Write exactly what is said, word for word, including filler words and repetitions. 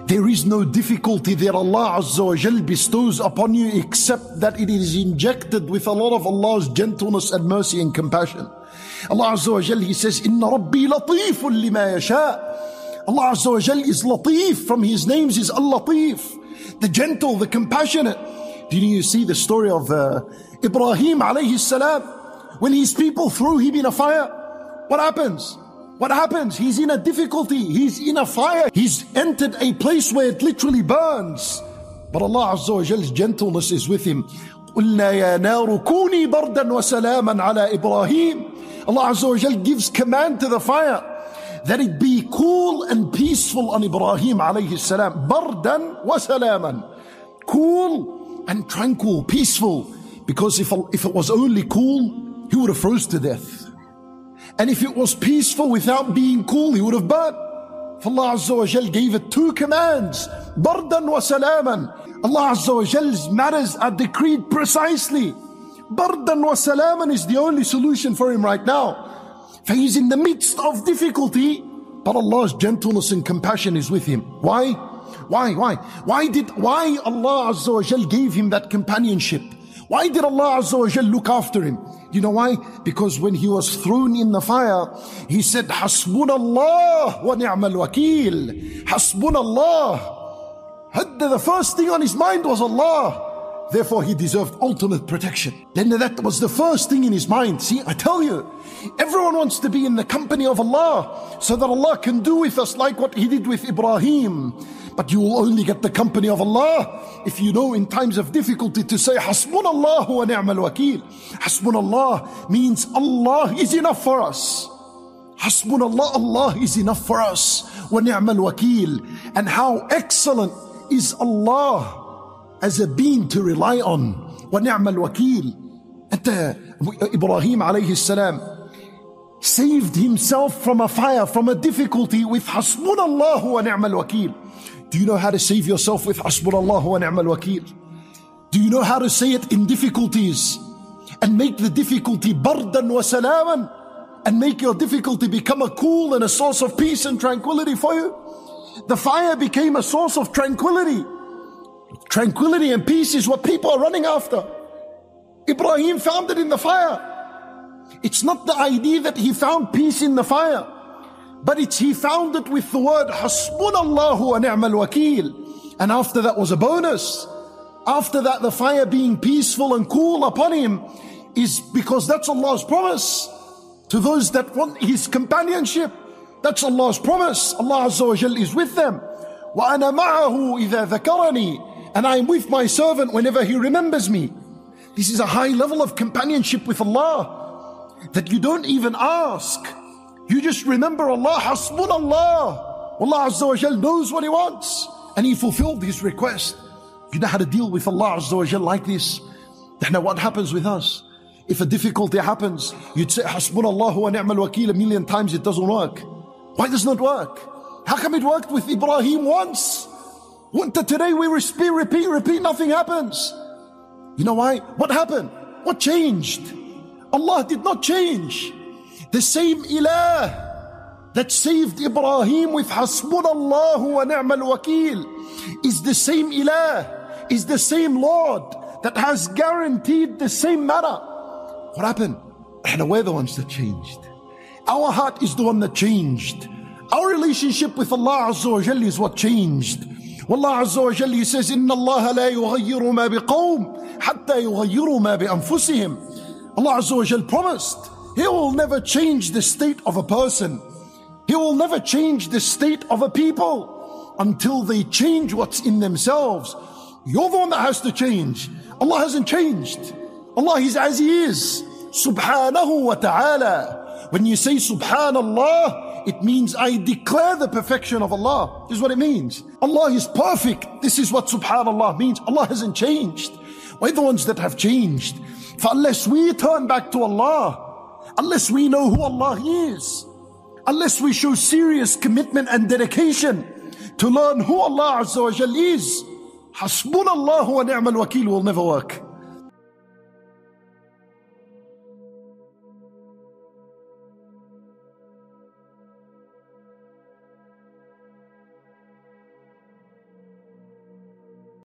There is no difficulty that Allah Azza wa Jal bestows upon you except that it is injected with a lot of Allah's gentleness and mercy and compassion. Allah Azza wa Jal, He says, Inna Rabbi latifun lima yasha. Allah Azza wa Jal is Latif. From His names is Al-Latif, the gentle, the compassionate. Did you see the story of uh, Ibrahim alayhi salam? When his people threw him in a fire, what happens? What happens? He's in a difficulty. He's in a fire. He's entered a place where it literally burns. But Allah Azza wa Jal's gentleness is with him. قُلْنَا يَا نَارُ كُونِي بَرْدًا وَسَلَامًا عَلَى إِبْرَاهِيمَ. Allah Azza wa Jal gives command to the fire that it be cool and peaceful on Ibrahim alayhi salam. بَرْدًا وَسَلَامًا. Cool and tranquil, peaceful. Because if, if it was only cool, he would have froze to death. And if it was peaceful without being cool, he would have burnt. For Allah Azza wa Jal gave it two commands. Bardan wa salaman. Allah Azza wa Jal's matters are decreed precisely. Bardan wa salaman is the only solution for him right now. For he's in the midst of difficulty, but Allah's gentleness and compassion is with him. Why? Why? Why? Why did, why Allah Azza wa Jal gave him that companionship? Why did Allah Azza wa Jal look after him? You know why? Because when he was thrown in the fire, he said, Hasbunallah wa ni'mal wakeel. Hasbunallah. The first thing on his mind was Allah. Therefore he deserved ultimate protection. Then that was the first thing in his mind. See, I tell you, everyone wants to be in the company of Allah so that Allah can do with us like what He did with Ibrahim. But you will only get the company of Allah if you know in times of difficulty to say Hasbunallah wa ni'mal wakeel. Hasbunallah means Allah is enough for us. Hasbunallah, Allah is enough for us. Wa ni'mal wakeel. And how excellent is Allah as a being to rely on. Wa ni'mal wakeel. And uh, Ibrahim alayhi salam saved himself from a fire, from a difficulty with Hasbunallah wa ni'mal wakeel. Do you know how to save yourself with Hasbunallah wa ni'mal wakeel? Do you know how to say it in difficulties and make the difficulty bardan wa salaman, and make your difficulty become a cool and a source of peace and tranquility for you? The fire became a source of tranquility. Tranquility and peace is what people are running after. Ibrahim found it in the fire. It's not the idea that he found peace in the fire, but it's he found it with the word Hasbunallahu wa ni'mal wakeel. And after that was a bonus. After that, the fire being peaceful and cool upon him is because that's Allah's promise to those that want His companionship. That's Allah's promise. Allah Azza wa Jal is with them. وَأَنَا مَعَهُ إِذَا ذَكَرَنِي. And I am with my servant whenever he remembers me. This is a high level of companionship with Allah that you don't even ask. You just remember Allah, Hasbunallah. Allah Azza wa Jal knows what He wants, and He fulfilled His request. You know how to deal with Allah Azza wa Jal like this. Then what happens with us? If a difficulty happens, you'd say Hasbunallah wa ni'mal wakeel a million times, it doesn't work. Why does it not work? How come it worked with Ibrahim once? Today we repeat, repeat, repeat, nothing happens. You know why? What happened? What changed? Allah did not change. The same Ilah that saved Ibrahim with Hasbunallah wa ni'mal wakeel is the same Ilah, is the same Lord that has guaranteed the same manner. What happened? And we're the ones that changed. Our heart is the one that changed. Our relationship with Allah Azza wa Jalla is what changed. Wallah Azza wa Jalla, He says, Inna Allah la yughayyiru ma biqawm hatta yughayyiru ma bi anfusihim. Allah Azza wa Jalla promised He will never change the state of a person. He will never change the state of a people until they change what's in themselves. You're the one that has to change. Allah hasn't changed. Allah is as He is. Subhanahu wa ta'ala. When you say Subhanallah, it means I declare the perfection of Allah. This is what it means. Allah is perfect. This is what Subhanallah means. Allah hasn't changed. We're the ones that have changed. For unless we turn back to Allah, unless we know who Allah is, unless we show serious commitment and dedication to learn who Allah Azza wa Jal is, Hasbunallah wa ni'mal wakeel will never work.